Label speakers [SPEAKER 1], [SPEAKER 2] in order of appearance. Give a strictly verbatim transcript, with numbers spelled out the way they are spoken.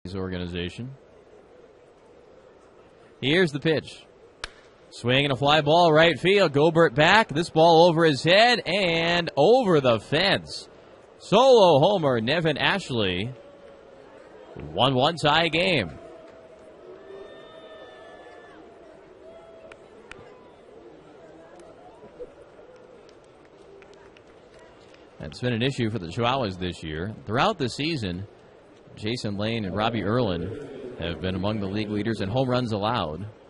[SPEAKER 1] organization. Here's the pitch. Swing and a fly ball right field. Gobert back. This ball over his head and over the fence. Solo homer, Nevin Ashley. one one tie game. That's been an issue for the Chihuahuas this year. Throughout the season, Jason Lane and Robbie Erlin have been among the league leaders in home runs allowed.